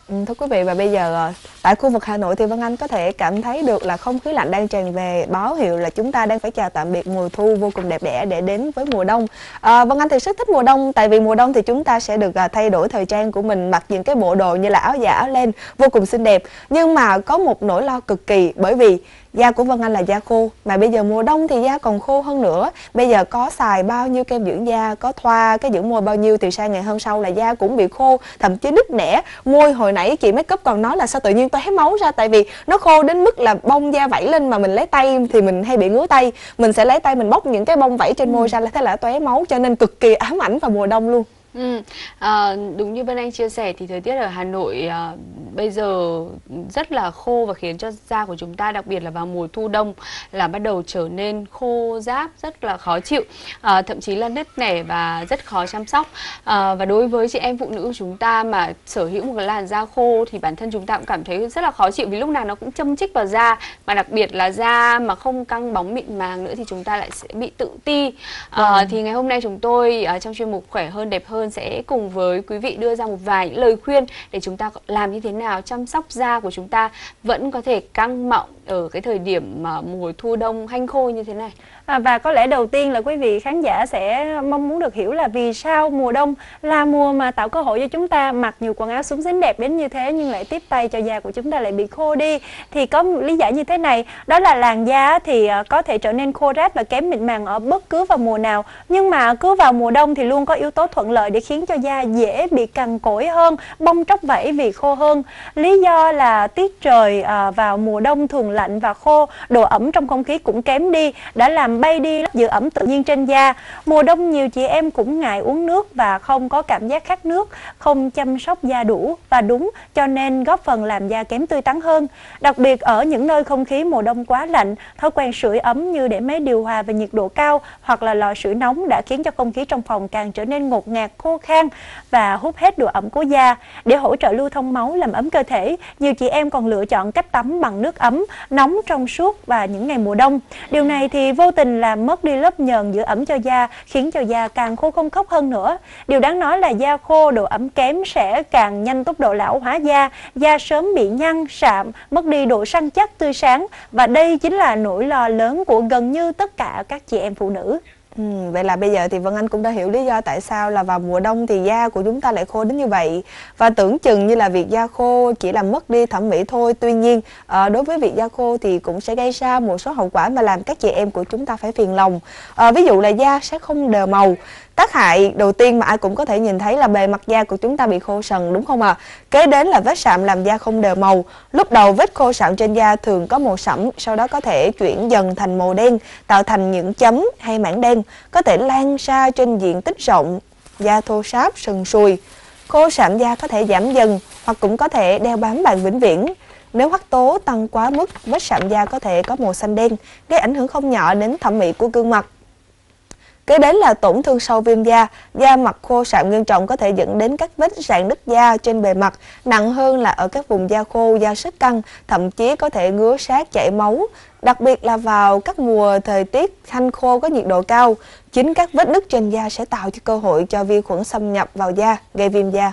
Thưa quý vị, và bây giờ tại khu vực Hà Nội thì Vân Anh có thể cảm thấy được là không khí lạnh đang tràn về, báo hiệu là chúng ta đang phải chào tạm biệt mùa thu vô cùng đẹp đẽ để đến với mùa đông. Vân Anh thì rất thích mùa đông, tại vì mùa đông thì chúng ta sẽ được thay đổi thời trang của mình, mặc những cái bộ đồ như là áo dạ, áo len vô cùng xinh đẹp. Nhưng mà có một nỗi lo cực kỳ, bởi vì da của Vân Anh là da khô, mà bây giờ mùa đông thì da còn khô hơn nữa. Bây giờ có xài bao nhiêu kem dưỡng da, có thoa cái dưỡng môi bao nhiêu thì sang ngày hôm sau là da cũng bị khô, thậm chí nứt nẻ. Môi hồi nãy chị make up còn nói là sao tự nhiên tóe máu ra, tại vì nó khô đến mức là bông da vẩy lên, mà mình lấy tay thì mình hay bị ngứa tay, mình sẽ lấy tay mình bóc những cái bông vẩy trên môi ra là thế là tóe máu, cho nên cực kỳ ám ảnh vào mùa đông luôn. Đúng như Vân Anh chia sẻ thì thời tiết ở Hà Nội bây giờ rất là khô và khiến cho da của chúng ta, đặc biệt là vào mùa thu đông, là bắt đầu trở nên khô ráp, rất là khó chịu, thậm chí là nứt nẻ và rất khó chăm sóc. Và đối với chị em phụ nữ của chúng ta mà sở hữu một cái làn da khô thì bản thân chúng ta cũng cảm thấy rất là khó chịu, vì lúc nào nó cũng châm chích vào da, mà đặc biệt là da mà không căng bóng mịn màng nữa thì chúng ta lại sẽ bị tự ti. Thì ngày hôm nay chúng tôi trong chuyên mục Khỏe hơn đẹp hơn sẽ cùng với quý vị đưa ra một vài những lời khuyên để chúng ta làm như thế nào chăm sóc da của chúng ta vẫn có thể căng mọng ở cái thời điểm mà mùa thu đông hanh khô như thế này. Và có lẽ đầu tiên là quý vị khán giả sẽ mong muốn được hiểu là vì sao mùa đông là mùa mà tạo cơ hội cho chúng ta mặc nhiều quần áo súng xính đẹp đến như thế nhưng lại tiếp tay cho da của chúng ta lại bị khô đi. Thì có một lý giải như thế này, đó là làn da thì có thể trở nên khô ráp và kém mịn màng ở bất cứ vào mùa nào, nhưng mà cứ vào mùa đông thì luôn có yếu tố thuận lợi để khiến cho da dễ bị cằn cỗi hơn, bong tróc vảy vì khô hơn. Lý do là tiết trời vào mùa đông thường lạnh và khô, độ ẩm trong không khí cũng kém đi, đã làm bay đi lớp giữ ẩm tự nhiên trên da. Mùa đông nhiều chị em cũng ngại uống nước và không có cảm giác khát nước, không chăm sóc da đủ và đúng, cho nên góp phần làm da kém tươi tắn hơn. Đặc biệt ở những nơi không khí mùa đông quá lạnh, thói quen sưởi ấm như để máy điều hòa về nhiệt độ cao hoặc là lò sưởi nóng đã khiến cho không khí trong phòng càng trở nên ngột ngạt, khô khan và hút hết độ ẩm của da. Để hỗ trợ lưu thông máu, làm ấm cơ thể, nhiều chị em còn lựa chọn cách tắm bằng nước ấm, nóng trong suốt vào những ngày mùa đông. Điều này thì vô tình làm mất đi lớp nhờn giữ ẩm cho da, khiến cho da càng khô không khốc hơn nữa. Điều đáng nói là da khô, độ ẩm kém sẽ càng nhanh tốc độ lão hóa da, da sớm bị nhăn, sạm, mất đi độ săn chắc, tươi sáng. Và đây chính là nỗi lo lớn của gần như tất cả các chị em phụ nữ. Vậy là bây giờ thì Vân Anh cũng đã hiểu lý do tại sao là vào mùa đông thì da của chúng ta lại khô đến như vậy. Và tưởng chừng như là việc da khô chỉ là mất đi thẩm mỹ thôi. Tuy nhiên đối với việc da khô thì cũng sẽ gây ra một số hậu quả mà làm các chị em của chúng ta phải phiền lòng. Ví dụ là da sẽ không đều màu. Tác hại đầu tiên mà ai cũng có thể nhìn thấy là bề mặt da của chúng ta bị khô sần, đúng không ạ? Kế đến là vết sạm làm da không đều màu. Lúc đầu vết khô sạm trên da thường có màu sẫm, sau đó có thể chuyển dần thành màu đen, tạo thành những chấm hay mảng đen, có thể lan ra trên diện tích rộng. Da thô ráp, sần sùi. Khô sạm da có thể giảm dần hoặc cũng có thể đeo bám bạn vĩnh viễn. Nếu hắc tố tăng quá mức, vết sạm da có thể có màu xanh đen, gây ảnh hưởng không nhỏ đến thẩm mỹ của gương mặt. Kế đến là tổn thương sau viêm da. Da mặt khô sạm nghiêm trọng có thể dẫn đến các vết rạn nứt da trên bề mặt, nặng hơn là ở các vùng da khô, da sức căng, thậm chí có thể ngứa sát, chảy máu. Đặc biệt là vào các mùa thời tiết hanh khô có nhiệt độ cao, chính các vết nứt trên da sẽ tạo cho cơ hội cho vi khuẩn xâm nhập vào da, gây viêm da.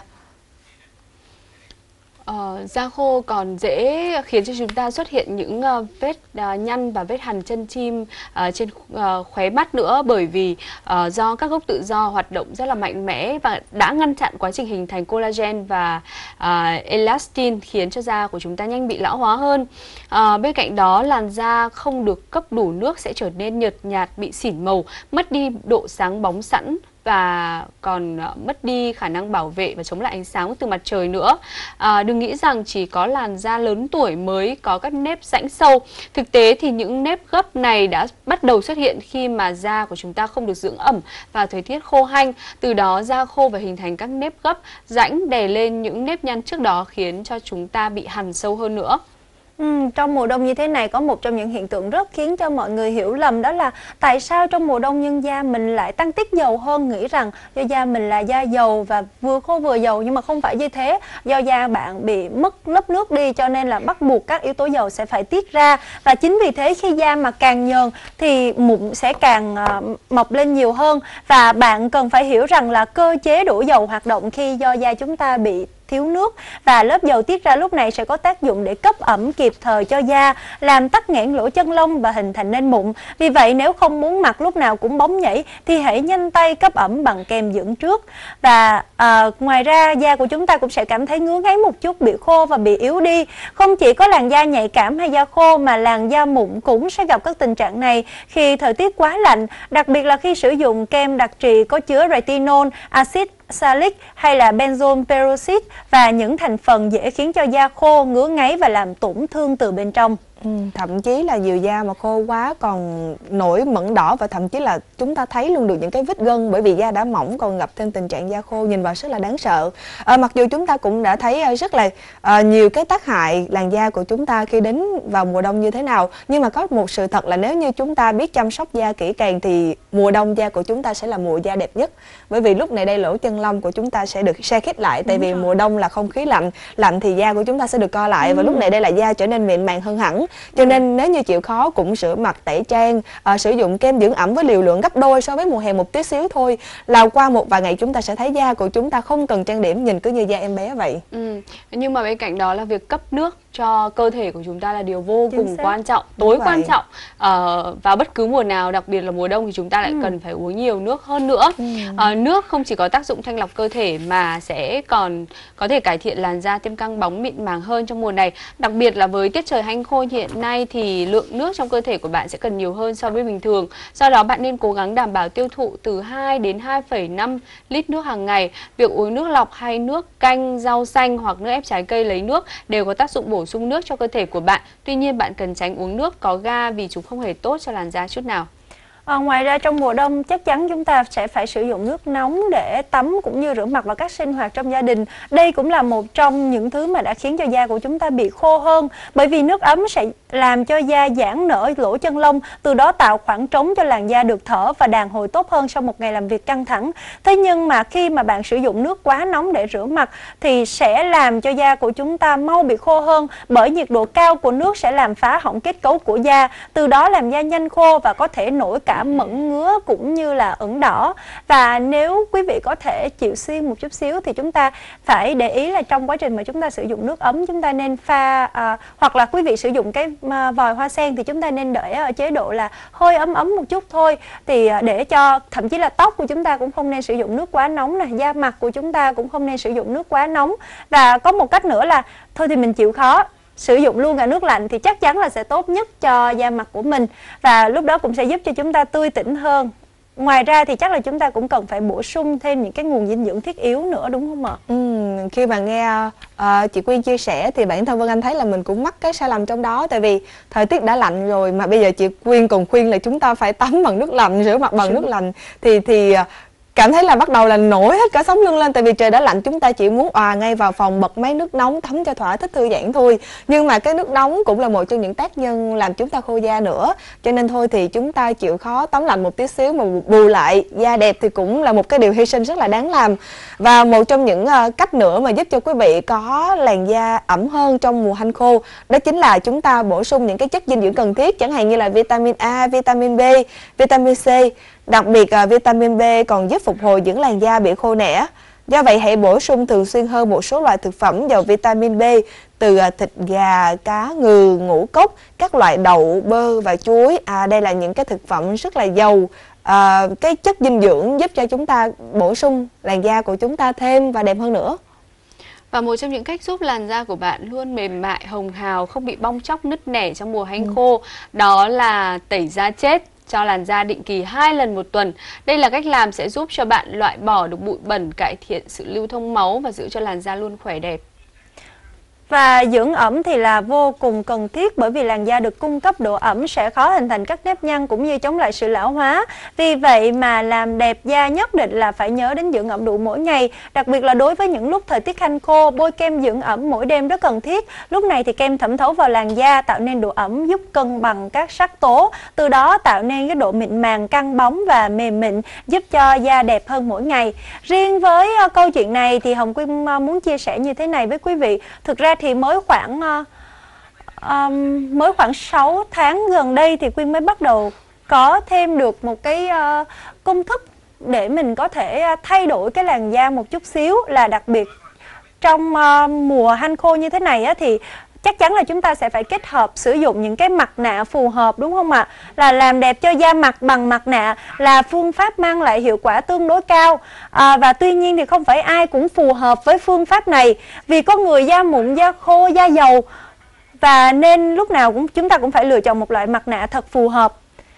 Da khô còn dễ khiến cho chúng ta xuất hiện những vết nhăn và vết hằn chân chim trên khóe mắt nữa, bởi vì do các gốc tự do hoạt động rất là mạnh mẽ và đã ngăn chặn quá trình hình thành collagen và elastin, khiến cho da của chúng ta nhanh bị lão hóa hơn. Bên cạnh đó, làn da không được cấp đủ nước sẽ trở nên nhợt nhạt, bị xỉn màu, mất đi độ sáng bóng sẵn và còn mất đi khả năng bảo vệ và chống lại ánh sáng từ mặt trời nữa. Đừng nghĩ rằng chỉ có làn da lớn tuổi mới có các nếp rãnh sâu. Thực tế thì những nếp gấp này đã bắt đầu xuất hiện khi mà da của chúng ta không được dưỡng ẩm và thời tiết khô hanh. Từ đó da khô và hình thành các nếp gấp, rãnh đè lên những nếp nhăn trước đó, khiến cho chúng ta bị hằn sâu hơn nữa. Trong mùa đông như thế này có một trong những hiện tượng rất khiến cho mọi người hiểu lầm, đó là tại sao trong mùa đông nhưng da mình lại tăng tiết dầu hơn, nghĩ rằng do da mình là da dầu và vừa khô vừa dầu, nhưng mà không phải như thế. Do da bạn bị mất lớp nước đi cho nên là bắt buộc các yếu tố dầu sẽ phải tiết ra, và chính vì thế khi da mà càng nhờn thì mụn sẽ càng mọc lên nhiều hơn. Và bạn cần phải hiểu rằng là cơ chế đổ dầu hoạt động khi do da chúng ta bị thiếu nước, và lớp dầu tiết ra lúc này sẽ có tác dụng để cấp ẩm kịp thời cho da, làm tắc nghẽn lỗ chân lông và hình thành nên mụn. Vì vậy nếu không muốn mặt lúc nào cũng bóng nhảy thì hãy nhanh tay cấp ẩm bằng kem dưỡng trước. Và ngoài ra da của chúng ta cũng sẽ cảm thấy ngứa ngáy một chút, bị khô và bị yếu đi. Không chỉ có làn da nhạy cảm hay da khô mà làn da mụn cũng sẽ gặp các tình trạng này khi thời tiết quá lạnh, đặc biệt là khi sử dụng kem đặc trị có chứa retinol, axit salic hay là benzoyl peroxide và những thành phần dễ khiến cho da khô, ngứa ngáy và làm tổn thương từ bên trong. Thậm chí là nhiều da mà khô quá còn nổi mẩn đỏ, và thậm chí là chúng ta thấy luôn được những cái vết gân, bởi vì da đã mỏng còn gặp thêm tình trạng da khô, nhìn vào rất là đáng sợ. Mặc dù chúng ta cũng đã thấy rất là nhiều cái tác hại làn da của chúng ta khi đến vào mùa đông như thế nào, nhưng mà có một sự thật là nếu như chúng ta biết chăm sóc da kỹ càng thì mùa đông da của chúng ta sẽ là mùa da đẹp nhất. Bởi vì lúc này đây lỗ chân lông của chúng ta sẽ được se khít lại, tại vì mùa đông là không khí lạnh, lạnh thì da của chúng ta sẽ được co lại, và lúc này đây là da trở nên mịn màng hơn hẳn. Cho nên nếu như chịu khó cũng rửa mặt, tẩy trang, sử dụng kem dưỡng ẩm với liều lượng gấp đôi so với mùa hè một tí xíu thôi, là qua một vài ngày chúng ta sẽ thấy da của chúng ta không cần trang điểm, nhìn cứ như da em bé vậy. Nhưng mà bên cạnh đó là việc cấp nước cho cơ thể của chúng ta là điều vô cùng quan trọng, tối quan trọng. Vào bất cứ mùa nào, đặc biệt là mùa đông thì chúng ta lại cần phải uống nhiều nước hơn nữa. Nước không chỉ có tác dụng thanh lọc cơ thể mà sẽ còn có thể cải thiện làn da thêm căng bóng, mịn màng hơn trong mùa này. Đặc biệt là với tiết trời hanh khô hiện nay thì lượng nước trong cơ thể của bạn sẽ cần nhiều hơn so với bình thường. Do đó bạn nên cố gắng đảm bảo tiêu thụ từ 2 đến 2,5 lít nước hàng ngày. Việc uống nước lọc hay nước canh, rau xanh hoặc nước ép trái cây lấy nước đều có tác dụng bổ sung nước cho cơ thể của bạn. Tuy nhiên bạn cần tránh uống nước có ga vì chúng không hề tốt cho làn da chút nào. Ngoài ra trong mùa đông chắc chắn chúng ta sẽ phải sử dụng nước nóng để tắm cũng như rửa mặt và các sinh hoạt trong gia đình. Đây cũng là một trong những thứ mà đã khiến cho da của chúng ta bị khô hơn, bởi vì nước ấm sẽ làm cho da giãn nở lỗ chân lông, từ đó tạo khoảng trống cho làn da được thở và đàn hồi tốt hơn sau một ngày làm việc căng thẳng. Thế nhưng mà khi mà bạn sử dụng nước quá nóng để rửa mặt thì sẽ làm cho da của chúng ta mau bị khô hơn, bởi nhiệt độ cao của nước sẽ làm phá hỏng kết cấu của da, từ đó làm da nhanh khô và có thể nổi cả mẩn ngứa cũng như là ửng đỏ. Và nếu quý vị có thể chịu siêng một chút xíu thì chúng ta phải để ý là trong quá trình mà chúng ta sử dụng nước ấm, chúng ta nên pha hoặc là quý vị sử dụng cái vòi hoa sen thì chúng ta nên để ở chế độ là hơi ấm ấm một chút thôi, thì để cho thậm chí là tóc của chúng ta cũng không nên sử dụng nước quá nóng này, da mặt của chúng ta cũng không nên sử dụng nước quá nóng. Và có một cách nữa là thôi thì mình chịu khó sử dụng luôn cả nước lạnh thì chắc chắn là sẽ tốt nhất cho da mặt của mình, và lúc đó cũng sẽ giúp cho chúng ta tươi tỉnh hơn. Ngoài ra thì chắc là chúng ta cũng cần phải bổ sung thêm những cái nguồn dinh dưỡng thiết yếu nữa, đúng không ạ? Khi mà nghe chị Quyên chia sẻ thì bản thân Vân Anh thấy là mình cũng mắc cái sai lầm trong đó, tại vì thời tiết đã lạnh rồi mà bây giờ chị Quyên còn khuyên là chúng ta phải tắm bằng nước lạnh, rửa mặt bằng nước lạnh thì cảm thấy là bắt đầu là nổi hết cả sống lưng lên, tại vì trời đã lạnh chúng ta chỉ muốn òa ngay vào phòng bật máy nước nóng tắm cho thỏa thích thư giãn thôi. Nhưng mà cái nước nóng cũng là một trong những tác nhân làm chúng ta khô da nữa, cho nên thôi thì chúng ta chịu khó tắm lạnh một tí xíu mà bù lại da đẹp thì cũng là một cái điều hy sinh rất là đáng làm. Và một trong những cách nữa mà giúp cho quý vị có làn da ẩm hơn trong mùa hanh khô, đó chính là chúng ta bổ sung những cái chất dinh dưỡng cần thiết, chẳng hạn như là vitamin A, vitamin B, vitamin C. Đặc biệt vitamin B còn giúp phục hồi những làn da bị khô nẻ. Do vậy hãy bổ sung thường xuyên hơn một số loại thực phẩm giàu vitamin B từ thịt gà, cá, ngừ, ngũ cốc, các loại đậu, bơ và chuối. Đây là những cái thực phẩm rất là giàu cái chất dinh dưỡng giúp cho chúng ta bổ sung làn da của chúng ta thêm và đẹp hơn nữa. Và một trong những cách giúp làn da của bạn luôn mềm mại, hồng hào, không bị bong tróc, nứt nẻ trong mùa hanh khô, đó là tẩy da chết cho làn da định kỳ 2 lần một tuần. Đây là cách làm sẽ giúp cho bạn loại bỏ được bụi bẩn, cải thiện sự lưu thông máu và giữ cho làn da luôn khỏe đẹp. Và dưỡng ẩm thì là vô cùng cần thiết, bởi vì làn da được cung cấp độ ẩm sẽ khó hình thành các nếp nhăn cũng như chống lại sự lão hóa. Vì vậy mà làm đẹp da nhất định là phải nhớ đến dưỡng ẩm đủ mỗi ngày. Đặc biệt là đối với những lúc thời tiết hanh khô, bôi kem dưỡng ẩm mỗi đêm rất cần thiết. Lúc này thì kem thẩm thấu vào làn da tạo nên độ ẩm, giúp cân bằng các sắc tố, từ đó tạo nên cái độ mịn màng, căng bóng và mềm mịn, giúp cho da đẹp hơn mỗi ngày. Riêng với câu chuyện này thì Hồng Quyên muốn chia sẻ như thế này với quý vị. Thực ra thì mới khoảng 6 tháng gần đây thì Quyên mới bắt đầu có thêm được một cái công thức để mình có thể thay đổi cái làn da một chút xíu, là đặc biệt trong mùa hanh khô như thế này á, thì chắc chắn là chúng ta sẽ phải kết hợp sử dụng những cái mặt nạ phù hợp, đúng không ạ? Là làm đẹp cho da mặt bằng mặt nạ là phương pháp mang lại hiệu quả tương đối cao. Và tuy nhiên thì không phải ai cũng phù hợp với phương pháp này, vì có người da mụn, da khô, da dầu, và nên lúc nào chúng ta cũng phải lựa chọn một loại mặt nạ thật phù hợp.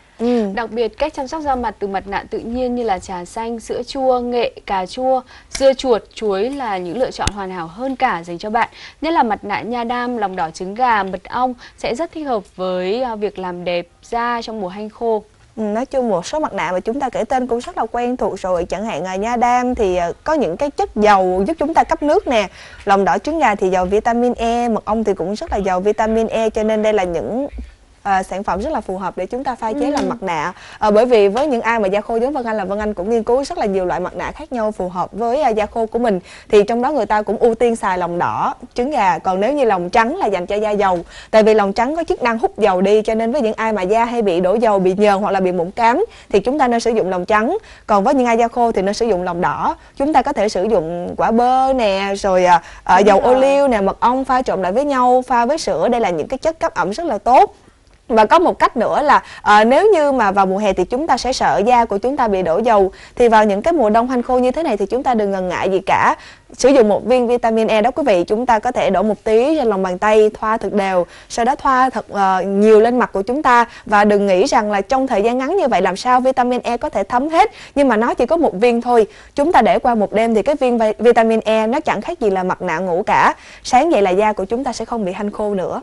Đặc biệt cách chăm sóc da mặt từ mặt nạ tự nhiên như là trà xanh, sữa chua, nghệ, cà chua, dưa chuột, chuối là những lựa chọn hoàn hảo hơn cả dành cho bạn. Nhất là mặt nạ nha đam, lòng đỏ trứng gà, mật ong sẽ rất thích hợp với việc làm đẹp da trong mùa hanh khô. Nói chung một số mặt nạ mà chúng ta kể tên cũng rất là quen thuộc rồi, chẳng hạn nha đam thì có những cái chất dầu giúp chúng ta cấp nước nè, lòng đỏ trứng gà thì giàu vitamin E, mật ong thì cũng rất là giàu vitamin E, cho nên đây là những sản phẩm rất là phù hợp để chúng ta pha chế làm mặt nạ. Bởi vì với những ai mà da khô giống Vân Anh, là Vân Anh cũng nghiên cứu rất là nhiều loại mặt nạ khác nhau phù hợp với da khô của mình, thì trong đó người ta cũng ưu tiên xài lòng đỏ trứng gà, còn nếu như lòng trắng là dành cho da dầu, tại vì lòng trắng có chức năng hút dầu đi, cho nên với những ai mà da hay bị đổ dầu, bị nhờn hoặc là bị mụn cám thì chúng ta nên sử dụng lòng trắng, còn với những ai da khô thì nên sử dụng lòng đỏ. Chúng ta có thể sử dụng quả bơ nè, rồi dầu ô liu nè, mật ong pha trộn lại với nhau, pha với sữa, đây là những cái chất cấp ẩm rất là tốt. Và có một cách nữa là nếu như mà vào mùa hè thì chúng ta sẽ sợ da của chúng ta bị đổ dầu, thì vào những cái mùa đông hanh khô như thế này thì chúng ta đừng ngần ngại gì cả. Sử dụng một viên vitamin E đó quý vị, chúng ta có thể đổ một tí trên lòng bàn tay, thoa thật đều, sau đó thoa thật nhiều lên mặt của chúng ta. Và đừng nghĩ rằng là trong thời gian ngắn như vậy làm sao vitamin E có thể thấm hết, nhưng mà nó chỉ có một viên thôi. Chúng ta để qua một đêm thì cái viên vitamin E nó chẳng khác gì là mặt nạ ngủ cả. Sáng dậy là da của chúng ta sẽ không bị hanh khô nữa.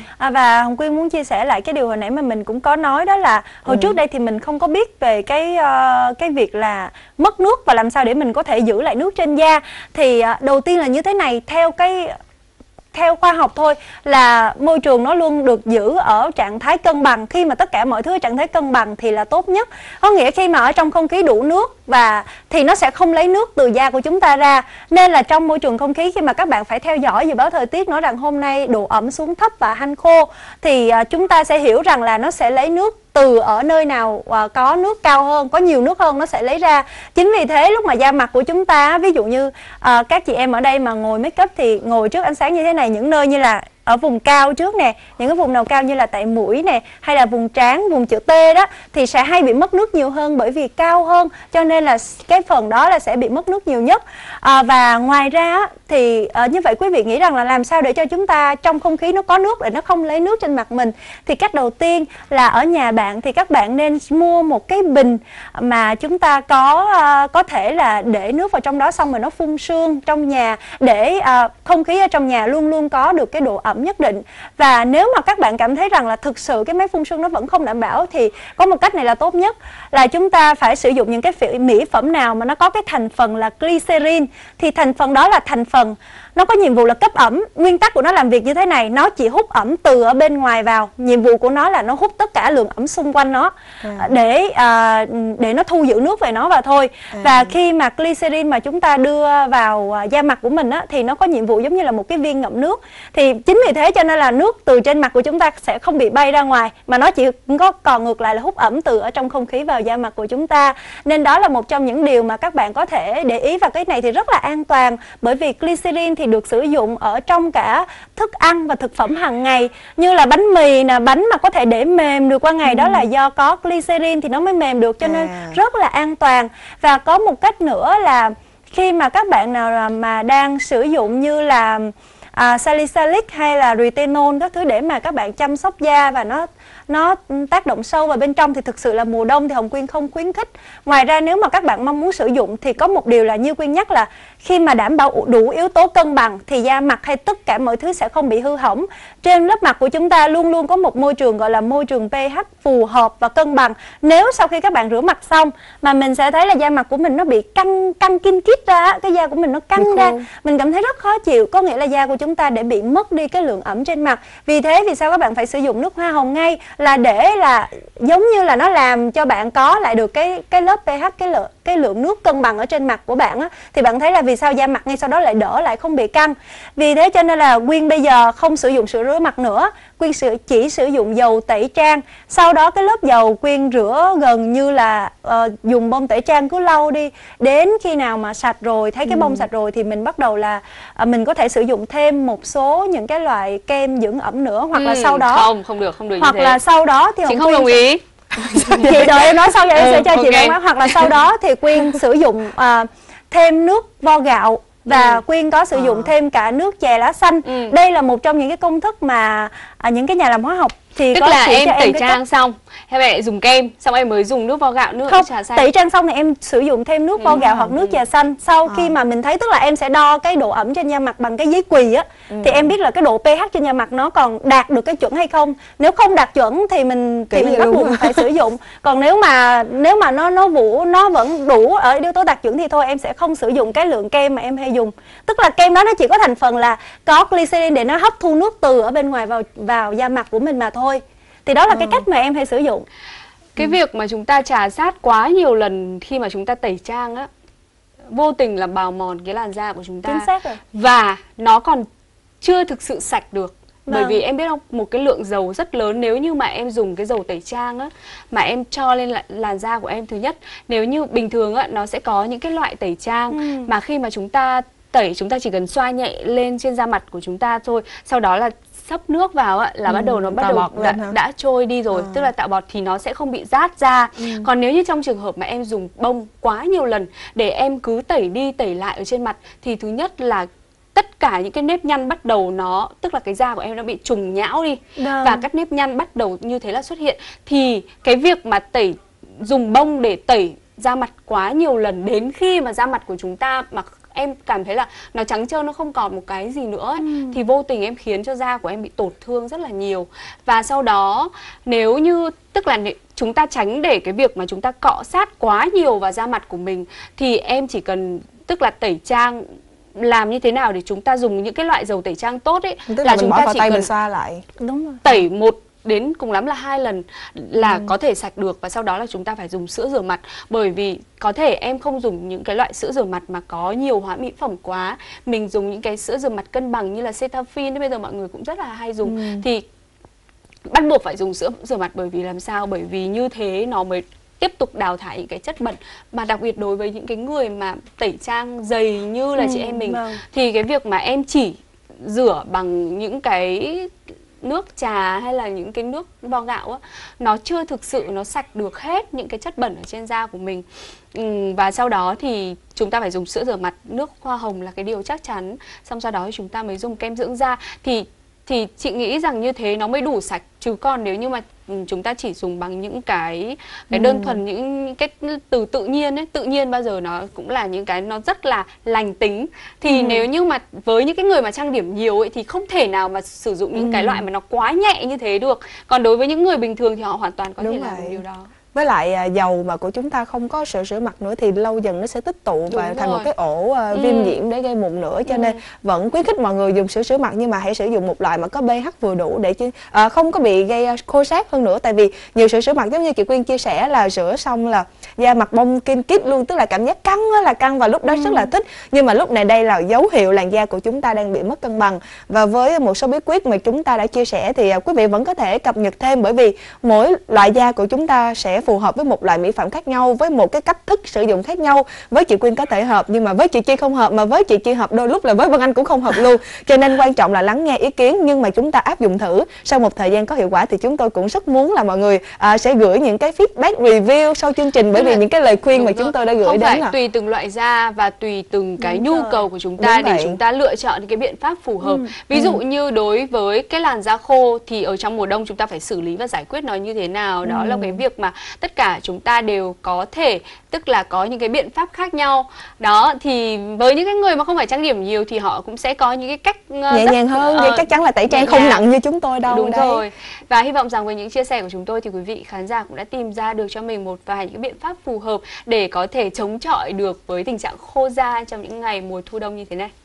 Và Hồng Quyên muốn chia sẻ lại cái điều hồi nãy mà mình cũng có nói, đó là hồi trước đây thì mình không có biết về cái việc là mất nước và làm sao để mình có thể giữ lại nước trên da. Thì đầu tiên là như thế này, theo khoa học thôi, là môi trường nó luôn được giữ ở trạng thái cân bằng. Khi mà tất cả mọi thứ ở trạng thái cân bằng thì là tốt nhất. Có nghĩa khi mà ở trong không khí đủ nước thì nó sẽ không lấy nước từ da của chúng ta ra. Nên là trong môi trường không khí, khi mà các bạn phải theo dõi dự báo thời tiết nói rằng hôm nay độ ẩm xuống thấp và hanh khô, thì chúng ta sẽ hiểu rằng là nó sẽ lấy nước từ ở nơi nào có nước cao hơn, có nhiều nước hơn nó sẽ lấy ra. Chính vì thế lúc mà da mặt của chúng ta, ví dụ như các chị em ở đây mà ngồi make up thì ngồi trước ánh sáng như thế này, những nơi như là ở vùng cao trước nè, những cái vùng nào cao như là tại mũi nè, hay là vùng trán, vùng chữ T đó, thì sẽ hay bị mất nước nhiều hơn, bởi vì cao hơn, cho nên là cái phần đó là sẽ bị mất nước nhiều nhất. Và ngoài ra thì như vậy quý vị nghĩ rằng là làm sao để cho chúng ta trong không khí nó có nước để nó không lấy nước trên mặt mình. Thì cách đầu tiên là ở nhà bạn thì các bạn nên mua một cái bình mà chúng ta có thể là để nước vào trong đó, xong rồi nó phun sương trong nhà, để không khí ở trong nhà luôn luôn có được cái độ ẩm nhất định. Và nếu mà các bạn cảm thấy rằng là thực sự cái máy phun sương nó vẫn không đảm bảo, thì có một cách này là tốt nhất, là chúng ta phải sử dụng những cái mỹ phẩm nào mà nó có cái thành phần là glycerin. Thì thành phần đó là thành phần nó có nhiệm vụ là cấp ẩm. Nguyên tắc của nó làm việc như thế này, nó chỉ hút ẩm từ ở bên ngoài vào. Nhiệm vụ của nó là nó hút tất cả lượng ẩm xung quanh nó để nó thu giữ nước về nó và thôi. Và khi mà glycerin mà chúng ta đưa vào da mặt của mình á, thì nó có nhiệm vụ giống như là một cái viên ngậm nước. Thì chính vì thế cho nên là nước từ trên mặt của chúng ta sẽ không bị bay ra ngoài, mà nó chỉ còn ngược lại là hút ẩm từ ở trong không khí vào da mặt của chúng ta. Nên đó là một trong những điều mà các bạn có thể để ý, và cái này thì rất là an toàn, bởi vì glycerin thì được sử dụng ở trong cả thức ăn và thực phẩm hàng ngày, như là bánh mì nè, bánh mà có thể để mềm được qua ngày, đó là do có glycerin thì nó mới mềm được, cho nên rất là an toàn. Và có một cách nữa là khi mà các bạn nào mà đang sử dụng như là salicylic hay là retinol các thứ để mà các bạn chăm sóc da và nó tác động sâu vào bên trong, thì thực sự là mùa đông thì Hồng Quyên không khuyến khích. Ngoài ra nếu mà các bạn mong muốn sử dụng thì có một điều là như Quyên nhắc, là khi mà đảm bảo đủ yếu tố cân bằng thì da mặt hay tất cả mọi thứ sẽ không bị hư hỏng. Trên lớp mặt của chúng ta luôn luôn có một môi trường gọi là môi trường pH phù hợp và cân bằng. Nếu sau khi các bạn rửa mặt xong mà mình sẽ thấy là da mặt của mình nó bị căng kin kít ra, cái da của mình nó căng ra, mình cảm thấy rất khó chịu, có nghĩa là da của chúng ta để bị mất đi cái lượng ẩm trên mặt. Vì thế vì sao các bạn phải sử dụng nước hoa hồng ngay, là để là giống như là nó làm cho bạn có lại được cái lớp pH, cái lượng nước cân bằng ở trên mặt của bạn á, thì bạn thấy là vì sao da mặt ngay sau đó lại đỡ, lại không bị căng. Vì thế cho nên là Quyên bây giờ không sử dụng sữa rửa mặt nữa, Quyên chỉ sử dụng dầu tẩy trang. Sau đó cái lớp dầu Quyên rửa gần như là dùng bông tẩy trang cứ lau đi, đến khi nào mà sạch rồi, thấy cái bông sạch rồi thì mình bắt đầu là mình có thể sử dụng thêm một số những cái loại kem dưỡng ẩm nữa, hoặc là sau đó không được như hoặc thế. là sau đó thì chị không đồng ý. Chị đợi em nói sau rồi em sẽ cho chị ok. nói. Hoặc là sau đó thì Quyên sử dụng thêm nước vo gạo, và Quyên có sử dụng thêm cả nước chè lá xanh. Đây là một trong những cái công thức mà những cái nhà làm hóa học thì tức có là chỉ em cho tẩy cái trang cách. xong em lại dùng kem, xong em mới dùng nước vo gạo, nước Không, trà xanh. tẩy trang xong thì em sử dụng thêm nước vo gạo hoặc nước trà xanh. Sau khi mà mình thấy, tức là em sẽ đo cái độ ẩm trên da mặt bằng cái giấy quỳ á, thì em biết là cái độ pH trên da mặt nó còn đạt được cái chuẩn hay không. Nếu không đạt chuẩn thì mình bắt buộc phải sử dụng. Còn nếu mà nó vẫn đủ ở yếu tố đạt chuẩn thì thôi, em sẽ không sử dụng cái lượng kem mà em hay dùng. Tức là kem đó nó chỉ có thành phần là có glycerin để nó hấp thu nước từ ở bên ngoài vào da mặt của mình mà thôi. Thì đó là cái cách mà em hay sử dụng. Cái việc mà chúng ta chà sát quá nhiều lần khi mà chúng ta tẩy trang á, vô tình là bào mòn cái làn da của chúng ta. Chính xác rồi. Và nó còn chưa thực sự sạch được. Bởi Vâng. vì em biết không, một cái lượng dầu rất lớn, nếu như mà em dùng cái dầu tẩy trang á, mà em cho lên làn da của em, thứ nhất, nếu như bình thường á, nó sẽ có những cái loại tẩy trang mà khi mà chúng ta tẩy, chúng ta chỉ cần xoa nhẹ lên trên da mặt của chúng ta thôi, sau đó là xấp nước vào á, là bắt đầu đã trôi đi rồi, tức là tạo bọt thì nó sẽ không bị rát da. Còn nếu như trong trường hợp mà em dùng bông quá nhiều lần để em cứ tẩy đi tẩy lại ở trên mặt, thì thứ nhất là tất cả những cái nếp nhăn bắt đầu tức là cái da của em nó bị trùng nhão đi, và các nếp nhăn bắt đầu như thế là xuất hiện. Thì cái việc mà dùng bông để tẩy da mặt quá nhiều lần, đến khi mà da mặt của chúng ta mà em cảm thấy là nó trắng trơn, nó không còn một cái gì nữa ấy, thì vô tình em khiến cho da của em bị tổn thương rất là nhiều. Và sau đó nếu như, tức là chúng ta tránh để cái việc mà chúng ta cọ sát quá nhiều vào da mặt của mình, thì em chỉ cần, tức là tẩy trang làm như thế nào để chúng ta dùng những cái loại dầu tẩy trang tốt ấy, tức là chúng ta chỉ cần xoa lại. Đúng rồi. Tẩy một đến cùng lắm là 2 lần là có thể sạch được. Và sau đó là chúng ta phải dùng sữa rửa mặt. Bởi vì có thể em không dùng những cái loại sữa rửa mặt mà có nhiều hóa mỹ phẩm quá, mình dùng những cái sữa rửa mặt cân bằng như là Cetaphil, bây giờ mọi người cũng rất là hay dùng, thì bắt buộc phải dùng sữa rửa mặt. Bởi vì làm sao? Bởi vì như thế nó mới tiếp tục đào thải những cái chất bẩn. Mà đặc biệt đối với những cái người mà tẩy trang dày như là chị em mình, thì cái việc mà em chỉ rửa bằng những cái nước trà hay là những cái nước vo gạo á, nó chưa thực sự nó sạch được hết những cái chất bẩn ở trên da của mình. Và sau đó thì chúng ta phải dùng sữa rửa mặt, nước hoa hồng là cái điều chắc chắn. Xong sau đó thì chúng ta mới dùng kem dưỡng da. Thì chị nghĩ rằng như thế nó mới đủ sạch. Chứ còn nếu như mà chúng ta chỉ dùng bằng những cái đơn thuần, những cái từ tự nhiên ấy, tự nhiên bao giờ nó cũng là những cái nó rất là lành tính. Thì nếu như mà với những cái người mà trang điểm nhiều ấy, thì không thể nào mà sử dụng những cái loại mà nó quá nhẹ như thế được. Còn đối với những người bình thường thì họ hoàn toàn có thể làm điều đó. Với lại dầu mà của chúng ta không có sữa rửa mặt nữa thì lâu dần nó sẽ tích tụ và thành một cái ổ viêm nhiễm để gây mụn nữa. Cho nên vẫn khuyến khích mọi người dùng sữa rửa mặt, nhưng mà hãy sử dụng một loại mà có pH vừa đủ để không có bị gây khô ráp hơn nữa. Tại vì nhiều sữa rửa mặt giống như chị Quyên chia sẻ là rửa xong là da mặt bong kinh kít luôn, tức là cảm giác căng là căng, và lúc đó rất là thích. Nhưng mà lúc này đây là dấu hiệu làn da của chúng ta đang bị mất cân bằng. Và với một số bí quyết mà chúng ta đã chia sẻ thì quý vị vẫn có thể cập nhật thêm, bởi vì mỗi loại da của chúng ta sẽ phù hợp với một loại mỹ phẩm khác nhau, với một cái cách thức sử dụng khác nhau. Với chị Quyên có thể hợp, nhưng mà với chị Chi không hợp, mà với chị Chi hợp đôi lúc là với Vân Anh cũng không hợp luôn. Cho nên quan trọng là lắng nghe ý kiến, nhưng mà chúng ta áp dụng thử. Sau một thời gian có hiệu quả thì chúng tôi cũng rất muốn là mọi người sẽ gửi những cái feedback review sau chương trình, bởi vì những cái lời khuyên mà chúng tôi đã gửi không đến phải tùy từng loại da và tùy từng cái nhu cầu của chúng ta để chúng ta lựa chọn cái biện pháp phù hợp. Ví dụ như đối với cái làn da khô thì ở trong mùa đông chúng ta phải xử lý và giải quyết nó như thế nào. Đó là cái việc mà tất cả chúng ta đều có thể, tức là có những cái biện pháp khác nhau. Đó, thì với những cái người mà không phải trang điểm nhiều thì họ cũng sẽ có những cái cách nhẹ nhàng hơn, thì chắc chắn là tẩy trang không nặng như chúng tôi đâu. Đúng rồi. Và hy vọng rằng với những chia sẻ của chúng tôi thì quý vị khán giả cũng đã tìm ra được cho mình một vài những cái biện pháp phù hợp để có thể chống chọi được với tình trạng khô da trong những ngày mùa thu đông như thế này.